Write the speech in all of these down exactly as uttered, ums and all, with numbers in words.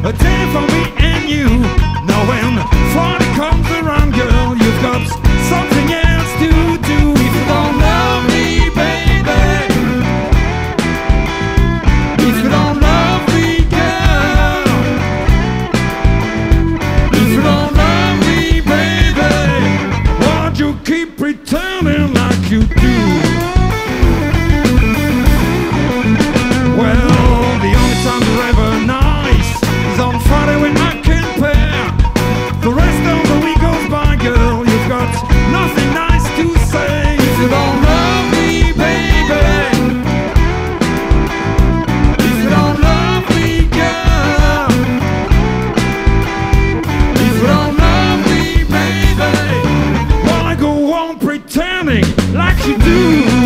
a day for me and you. Now when Friday comes around, girl, you've got something else to do. If you don't love me, baby, if you don't love me, girl, if you don't love me, baby, why'd you keep pretending like you do? Friday when I compare, the rest of the week goes by, girl. You've got nothing nice to say. If you don't love me, baby, if you don't love me, girl, if you don't love me, baby, why go on pretending like you do?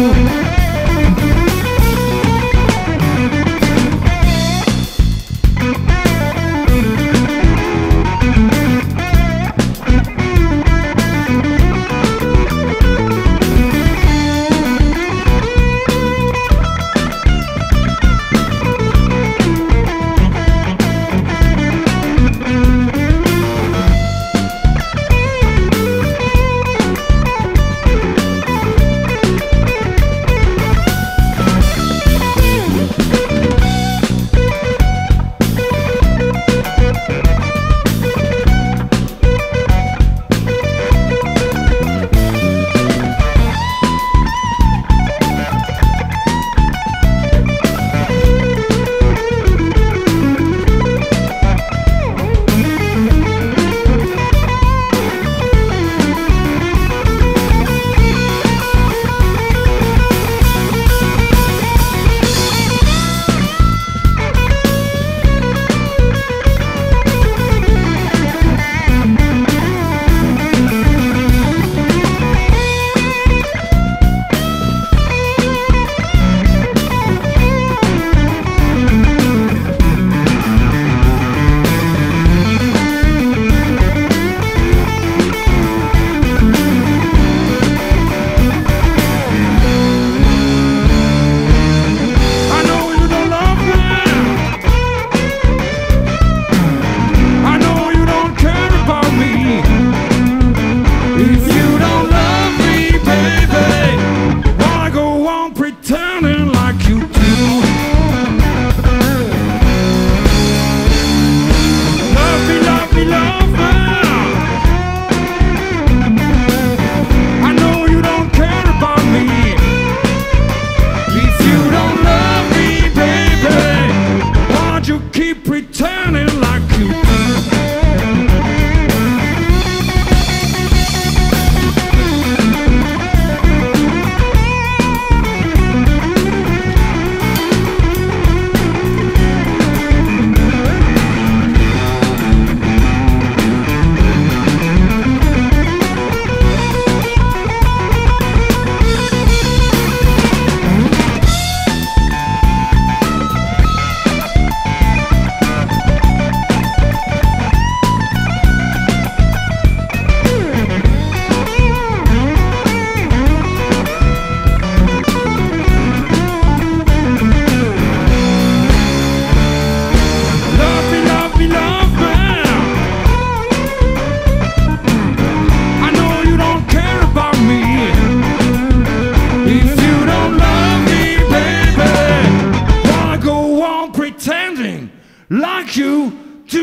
Like you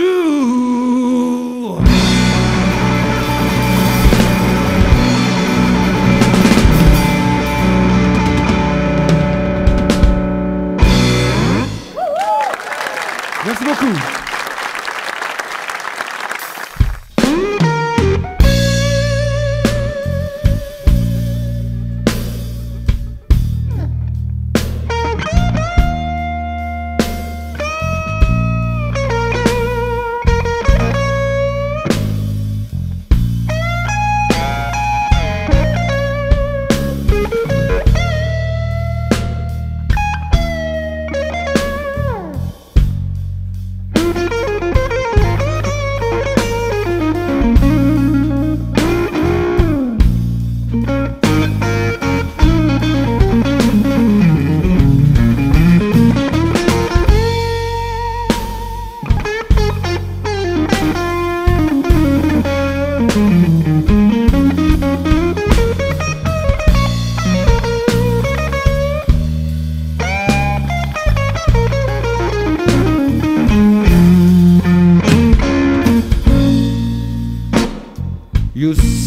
do. Merci beaucoup.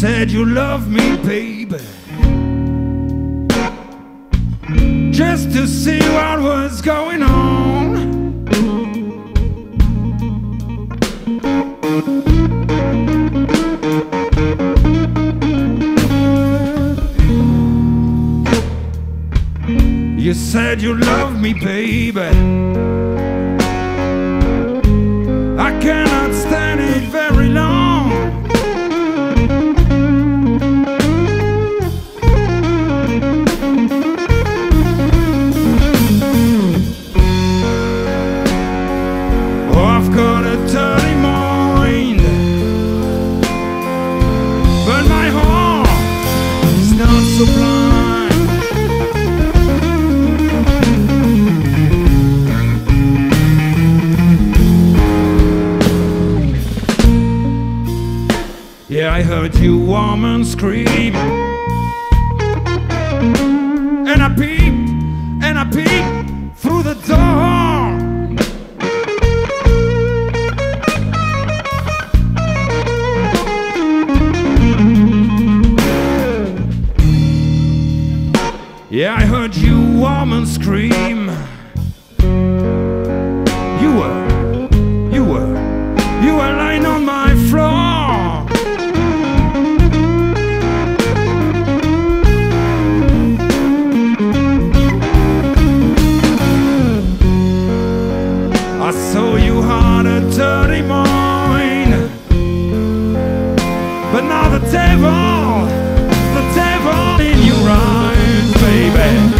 said you love me, baby, just to see what was going on. You said you love me, baby. I cannot stand it very long. Oh, I've got a dirty mind, but my heart is not so blind. Yeah, I heard you woman scream, and I peeped, and I peeped through the door. Yeah, I heard you woman scream. You were, you were, you were lying on my floor. So you had a dirty mind, but now the devil, the devil in your eyes, baby.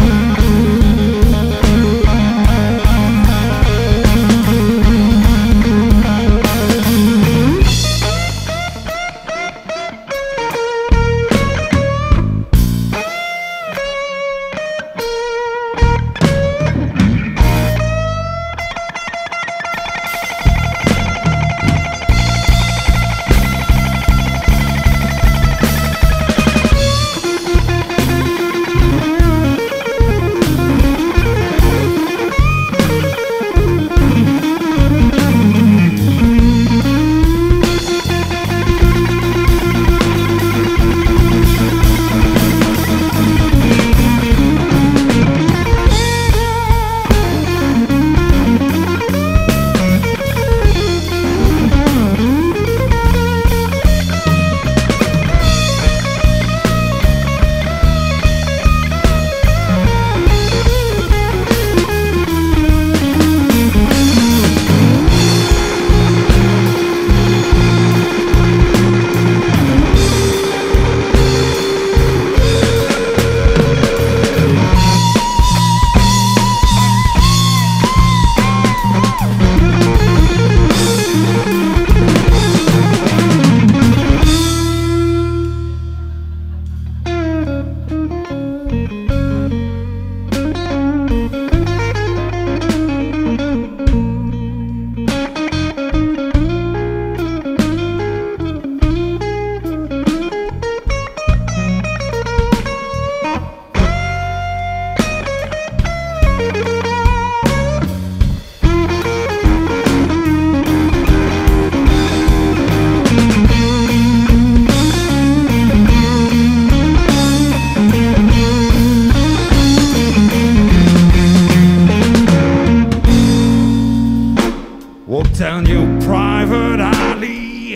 Down your private alley,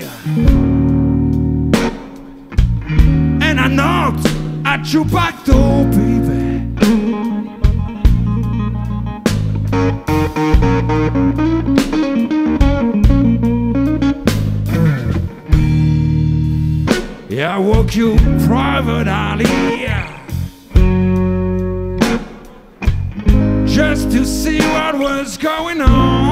and I knocked at your back door, baby. Yeah, I walked your private alley just to see what was going on.